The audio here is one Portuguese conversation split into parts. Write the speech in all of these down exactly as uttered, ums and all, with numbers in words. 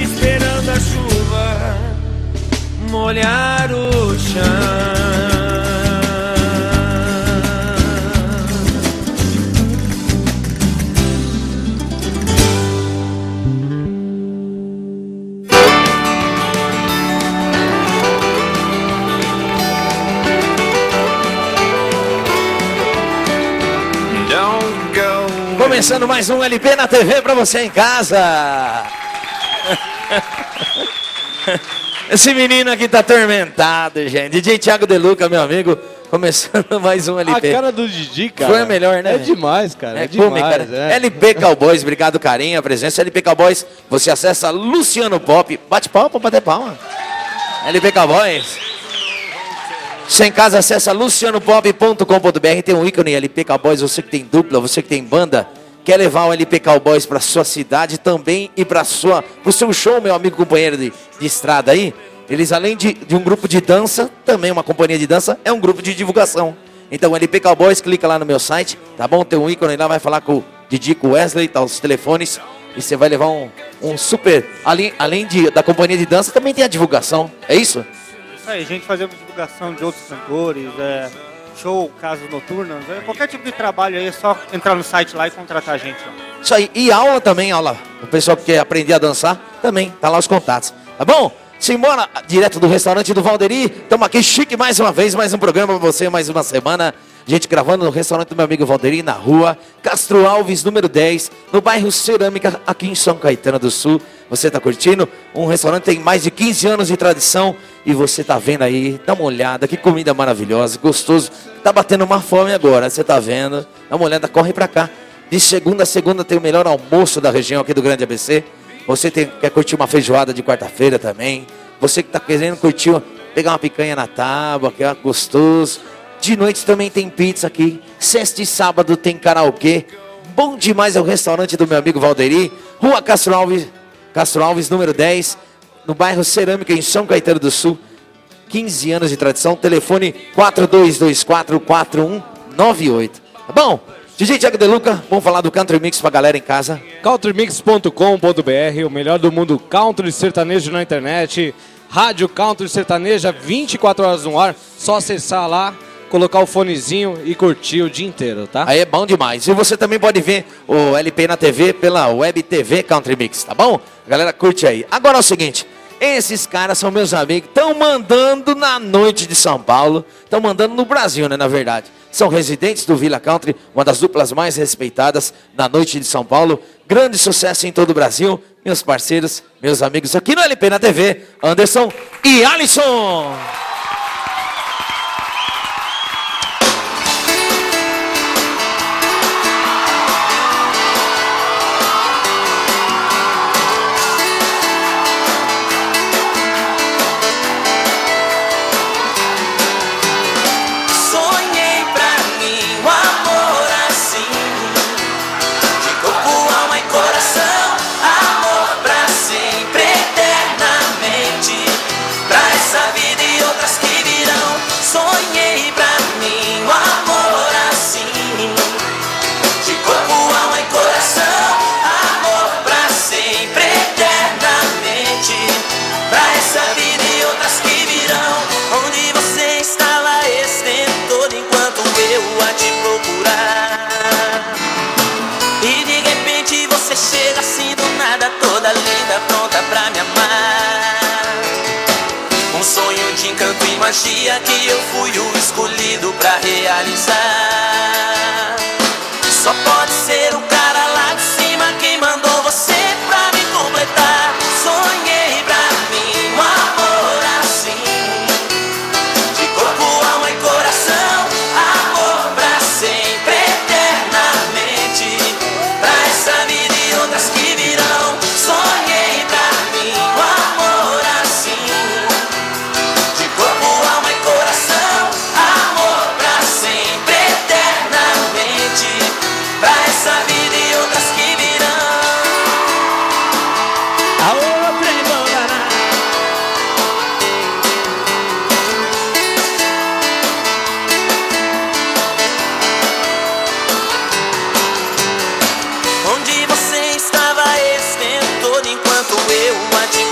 esperando a chuva molhar o chão. Começando mais um L P na T V pra você em casa. Esse menino aqui tá atormentado, gente. D J Thiago De Luca, meu amigo. Começando mais um L P. A cara do Didi, cara. Foi a melhor, né? É demais, cara. É, É demais. come, cara. É. L P Cowboys, obrigado, carinho, a presença. L P Cowboys, você acessa Luciano Pop. Bate palma pra bater palma. L P Cowboys. Você em casa acessa luciano pop ponto com ponto br. Tem um ícone L P Cowboys. Você que tem dupla, você que tem banda, quer levar o L P Cowboys pra sua cidade também e pra sua, pro seu show, meu amigo companheiro de, de estrada aí. Eles, além de, de um grupo de dança, também uma companhia de dança, é um grupo de divulgação. Então, L P Cowboys, clica lá no meu site, tá bom? Tem um ícone lá, vai falar com o Didi, com o Wesley, tá os telefones. E você vai levar um, um super... Além, além de, da companhia de dança, também tem a divulgação, é isso? Isso aí, a gente fazendo divulgação de outros cantores, é, show, casas noturnas, é, qualquer tipo de trabalho aí, é só entrar no site lá e contratar a gente. Ó. Isso aí, e aula também, aula. O pessoal que quer aprender a dançar, também, tá lá os contatos, tá bom? Simbora, direto do restaurante do Valderi, estamos aqui chique mais uma vez, mais um programa pra você, mais uma semana. A gente gravando no restaurante do meu amigo Valderi, na rua Castro Alves, número dez, no bairro Cerâmica, aqui em São Caetano do Sul. Você tá curtindo? Um restaurante que tem mais de quinze anos de tradição e você tá vendo aí, dá uma olhada, que comida maravilhosa, gostoso. Tá batendo uma fome agora, você tá vendo? Dá uma olhada, corre pra cá. De segunda a segunda tem o melhor almoço da região aqui do Grande A B C. Você tem, quer curtir uma feijoada de quarta-feira também. Você que tá querendo curtir, pegar uma picanha na tábua, que é gostoso. De noite também tem pizza aqui. Sexta e sábado tem karaokê. Bom demais é o restaurante do meu amigo Valderi. Rua Castro Alves, Castro Alves, número dez. No bairro Cerâmica, em São Caetano do Sul. quinze anos de tradição. Telefone quatro dois dois quatro, quatro um nove oito. Tá bom? D J Thiago De Luca, vamos falar do Country Mix pra galera em casa. country mix ponto com ponto br, o melhor do mundo country sertanejo na internet. Rádio Country Sertaneja, vinte e quatro horas no ar. Só acessar lá, colocar o fonezinho e curtir o dia inteiro, tá? Aí é bom demais. E você também pode ver o L P na T V pela Web T V Country Mix, tá bom? Galera, curte aí. Agora é o seguinte, esses caras são meus amigos, estão mandando na noite de São Paulo, estão mandando no Brasil, né, na verdade. São residentes do Villa Country, uma das duplas mais respeitadas na noite de São Paulo. Grande sucesso em todo o Brasil. Meus parceiros, meus amigos aqui no L P na T V, Anderson e Alisson. Chega assim do nada, toda linda, pronta pra me amar. Um sonho de encanto e magia que eu fui o escolhido pra realizar. Só pode ser o cara lá de cima quem mandou você pra me completar. Sonhei pra mim um amor assim, de corpo, alma e coração. Amor pra sempre, eternamente, pra essa vida outras que virão. Sonhei pra mim um amor assim, de corpo, alma e coração. Amor pra sempre, eternamente, pra essa vida e outras que virão. Aô, trem bom danado. Onde você estava esse tempo todo enquanto eu a te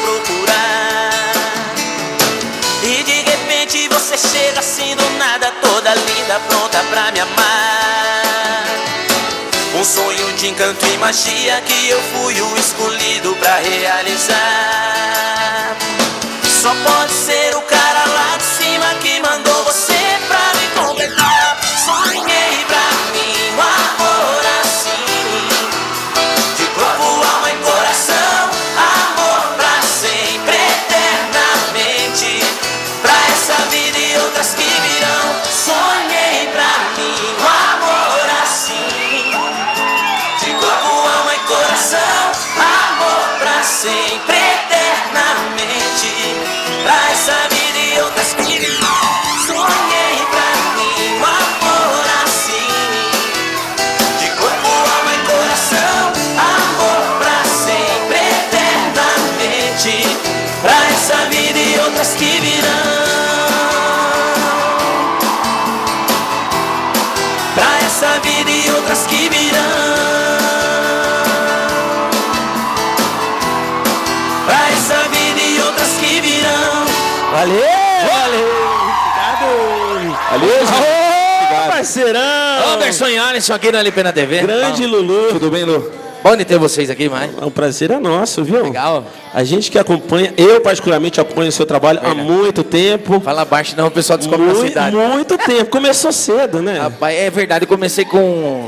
me amar. Um sonho de encanto e magia que eu fui o escolhido pra realizar. Só pode ser o cara lá de cima que mandou você pra me completar. Sonhei pra mim um amor assim, de corpo, alma e coração. Amor pra sempre, eternamente, pra essa vida e outras que virão. Sonhei pra mim um amor assim, de corpo, alma e coração. Amor pra sempre, eternamente, pra essa vida e outras que virão. Sonhei pra mim um amor assim, de corpo, alma e coração. Amor pra sempre, eternamente, pra essa vida e outras que virão. Pra essa vida e outras que virão. Pra essa vida e outras que virão. Valeu, valeu. Valeu, gente. Ô, parceirão. Anderson e Alisson aqui na L P na T V. Grande Lulu. Tudo bem, Lu? Bom de ter vocês aqui, mais. O prazer é nosso, viu? Legal. A gente que acompanha, eu particularmente acompanho o seu trabalho há Verdade. muito tempo. Fala baixo, não, o pessoal descobre a Muito, cidade. muito tempo. Começou cedo, né? Rapaz, é verdade, eu comecei com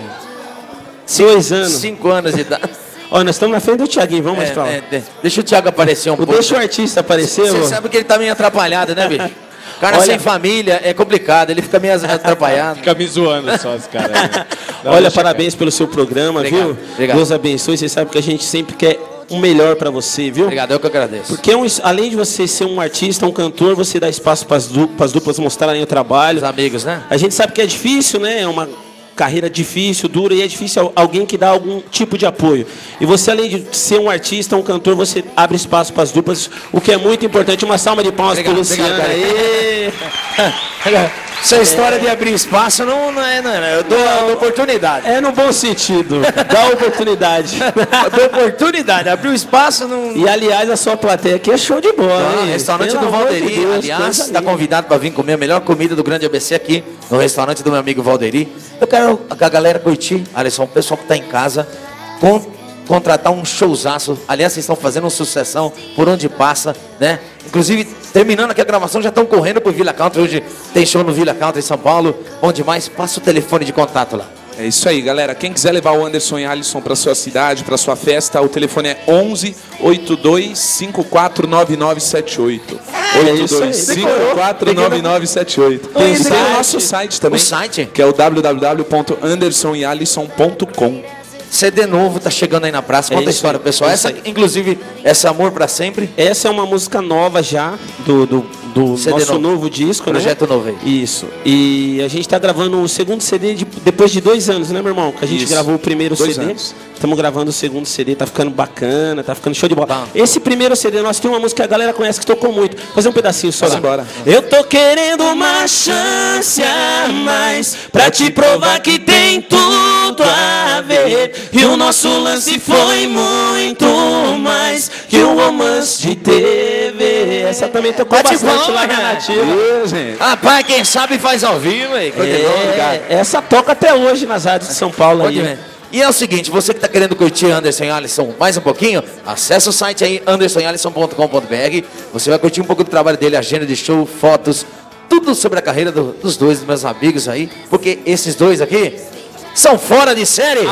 Dois anos. cinco anos de idade. Ó, nós estamos na frente do Thiaguinho, vamos mais É, pra lá. é, é. Deixa o Thiago aparecer um pouco. Deixa o artista aparecer, Você ô. sabe que ele tá meio atrapalhado, né, bicho? O cara Olha- sem família é complicado, ele fica meio atrapalhado. Fica me zoando só esse cara aí. Não, Olha, deixa parabéns pelo seu programa, Obrigado, viu? obrigado. Deus abençoe. Você sabe que a gente sempre quer o melhor pra você, viu? Obrigado, eu que agradeço. Porque um- além de você ser um artista, um cantor, você dá espaço para as duplas, duplas mostrarem o trabalho. Os amigos, né? A gente sabe que é difícil, né? É uma carreira difícil, dura, e é difícil alguém que dá algum tipo de apoio. E você, além de ser um artista, um cantor, você abre espaço para as duplas, o que é muito importante. Uma salva de palmas para o Obrigado, Luciano. obrigado, Aê! Essa história de abrir espaço não, não, é, não é, eu dou, eu dou oportunidade. É no bom sentido, dá oportunidade. Eu dou oportunidade, abrir o espaço não... E aliás, a sua plateia aqui é show de bola, Ah, hein? restaurante Pelo do amor de Valderi, Deus, aliás, coisa está linda. convidado para vir comer a melhor comida do Grande A B C aqui no restaurante do meu amigo Valderi. Eu quero que a galera curtir, Alisson, o pessoal que está em casa, con contratar um showzaço. Aliás, vocês estão fazendo uma sucessão por onde passa, né? Inclusive, terminando aqui a gravação, já estão correndo pro Villa Country. Hoje tem show no Villa Country em São Paulo. Bom demais, passa o telefone de contato lá. É isso aí, galera. Quem quiser levar o Anderson e Alisson para sua cidade, para sua festa, o telefone é onze, oitenta e dois, cinquenta e quatro, noventa e nove setenta e oito. oitenta e dois, cinquenta e quatro, noventa e nove setenta e oito. Tem Oi, o nosso site também, O site? que é o w w w ponto anderson e alisson ponto com. C D novo tá chegando aí na praça. É Conta a isso história, aí, pessoal. é isso Essa, aí. inclusive, essa Amor Pra Sempre. Essa é uma música nova já, do, do, do C D nosso novo. novo disco, Projeto né? novo aí. Isso. E a gente tá gravando o segundo C D de- depois de dois anos, né, meu irmão? Que a gente Isso. gravou o primeiro Dois C D. anos. Estamos gravando o segundo C D, tá ficando bacana, tá ficando show de bola. Bom. Esse primeiro C D nosso tem uma música que a galera conhece que tocou muito. Vou fazer um pedacinho só. Vamos lá. embora. Eu tô querendo uma chance a mais pra te provar que tem tudo a ver. E o nosso lance foi muito mais que um romance de T V. Essa também tocou Bate bastante palma, lá na cara. Nativa. Ê, gente. Rapaz, quem sabe faz ao vivo, hein? É, essa toca até hoje nas rádios de São Paulo Pode aí. ver. E é o seguinte, você que está querendo curtir Anderson e Alisson mais um pouquinho, acessa o site aí, anderson e alisson ponto com ponto b r. Você vai curtir um pouco do trabalho dele, agenda de show, fotos, tudo sobre a carreira do- dos dois, dos meus amigos aí, porque esses dois aqui são fora de série.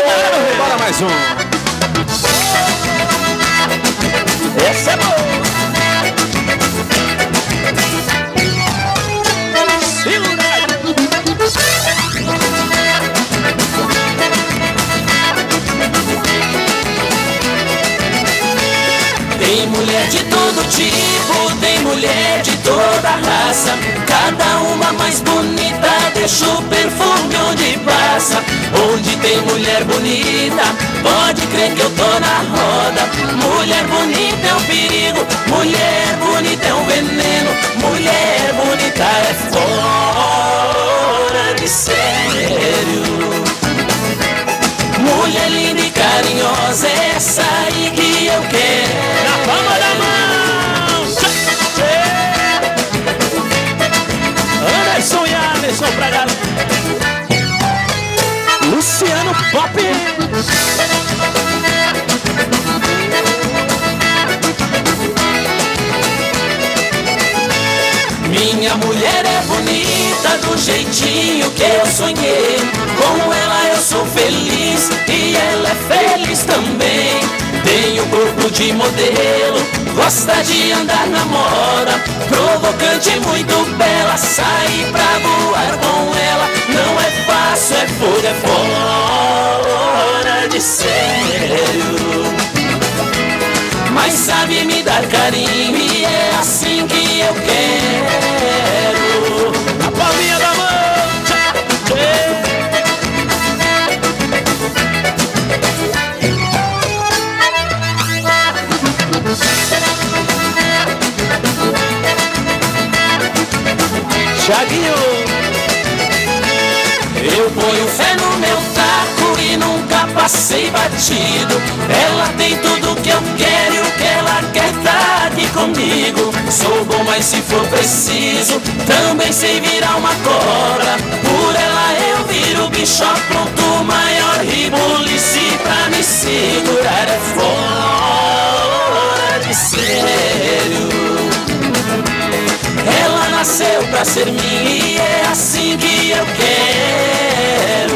Bora mais um. Essa é boa. Tem mulher de todo tipo, tem mulher de toda raça. Cada uma mais bonita, deixa o perfume onde passa. Onde tem mulher bonita, pode crer que eu tô na roda. Mulher bonita é um perigo, mulher bonita é um veneno. Mulher bonita é fora de sério. Mulher linda e carinhosa, é essa aí que eu quero. Na palma da mão! Anderson e Alisson pra galera. jeitinho que eu sonhei. Com ela eu sou feliz e ela é feliz também. Tem um corpo de modelo, gosta de andar na moda, provocante, muito bela. Sair pra voar com ela não é fácil, é fogo, é fora de sério. Mas sabe me dar carinho e é assim que eu quero. A palminha da mão, tchá, tchê. Thiaguinho, eu ponho fé no meu taco e nunca passei batido. Ela tem tudo que eu quero e o que ela quer tá aqui comigo. Sou bom, mas se for preciso, também sei virar uma cobra. Por ela eu viro bicho pronto, o maior ribulice pra me segurar é fora de sério. Ela nasceu pra ser minha e é assim que eu quero.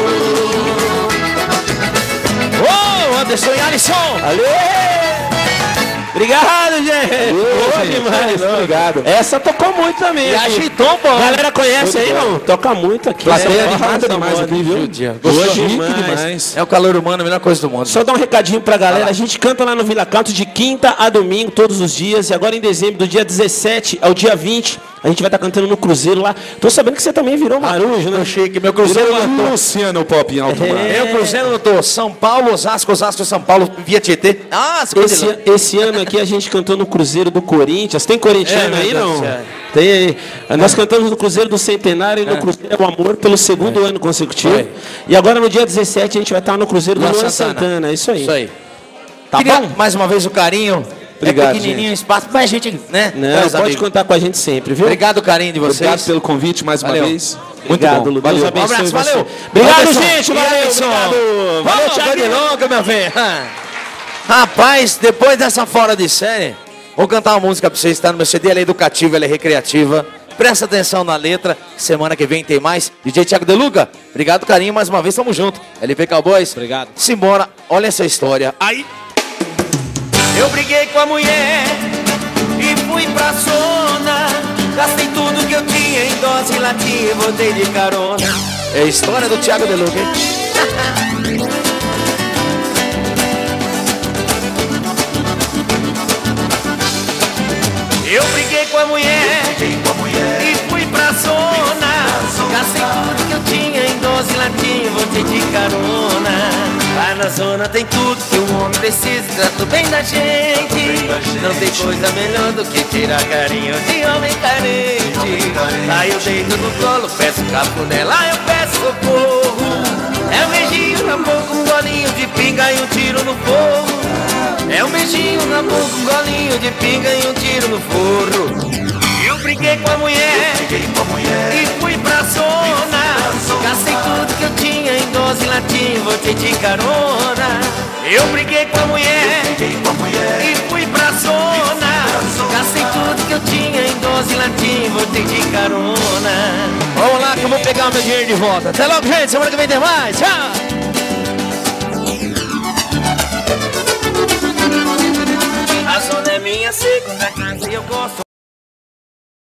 Ô, Anderson e Alisson! Alê! Obrigado, gente! Boa demais, obrigado. Essa tocou muito também. E agitou, pô. A galera conhece aí, não? Toca muito aqui. Plateia Essa animada porra, demais aqui, viu? Gostou Chique demais. demais. É o calor humano, a melhor coisa do mundo. Só dar um recadinho pra galera, a gente canta lá no Vila Canto de quinta a domingo, todos os dias. E agora em dezembro, do dia dezessete ao dia vinte, a gente vai estar cantando no Cruzeiro lá. Tô sabendo que você também virou marujo, né? Chique, meu Cruzeiro Virou no Luciano Pop em alto mar. É. Eu, Cruzeiro no tô. São Paulo, Osasco, Osasco, São Paulo, via Tietê. Ah, você pode ir lá. Esse, esse ano aqui a gente cantou no Cruzeiro do Corinthians. Tem corintiano É, aí, meu não? Deus do céu. Tem aí. Nós cantamos no Cruzeiro do Centenário e no Cruzeiro do Amor pelo segundo ano consecutivo. Foi. E agora no dia dezessete a gente vai estar no Cruzeiro do Luan Luan Santana. Santana. Isso aí. Isso aí. Tá Queria bom? mais uma vez o carinho. Obrigado, É pequenininho o espaço, mas a gente, né? Não, meus pode amigos. contar com a gente sempre, viu? Obrigado, carinho de vocês. Obrigado pelo convite mais uma Valeu. vez. Muito Obrigado, bom. Lu. Valeu. Deus Um abraço, abençoe você. valeu. Obrigado, Anderson. gente. Valeu, Anderson. obrigado. Valeu, Valeu, Thiago. Thiago Longa, meu velho. Rapaz, depois dessa fora de série, vou cantar uma música pra vocês, está no meu C D, ela é educativa, ela é recreativa. Presta atenção na letra, semana que vem tem mais. D J Thiago Deluca, obrigado, carinho, mais uma vez, tamo junto. L P Cowboys. Obrigado. Simbora, olha essa história. Aí. Eu briguei com a mulher e fui pra zona. Gastei tudo que eu tinha em dose latinha e voltei de carona. É a história do Thiago Deluca, hein? Eu briguei com a mulher e fui pra zona. Gastei tudo que eu tinha em doze latinhas, voltei de carona. Lá na zona tem tudo que um homem precisa, trato bem da gente. Não tem coisa melhor do que tirar carinho de homem carente. Aí eu deito no colo, peço cafuné, lá eu peço socorro. É um beijinho na boca, um golinho de pinga e um tiro no forro. É um beijinho na boca, um golinho de pinga e um tiro no forro. Eu briguei com a mulher e fui pra zona. Gastei tudo que eu tinha em doze latinhas, voltei de carona. Eu briguei com a mulher e fui pra zona. Gastei tudo que eu tinha em doze latinhas, voltei de carona. Vamos lá que eu vou pegar o meu dinheiro de volta. Até logo, gente. Semana que vem tem mais. Tchau.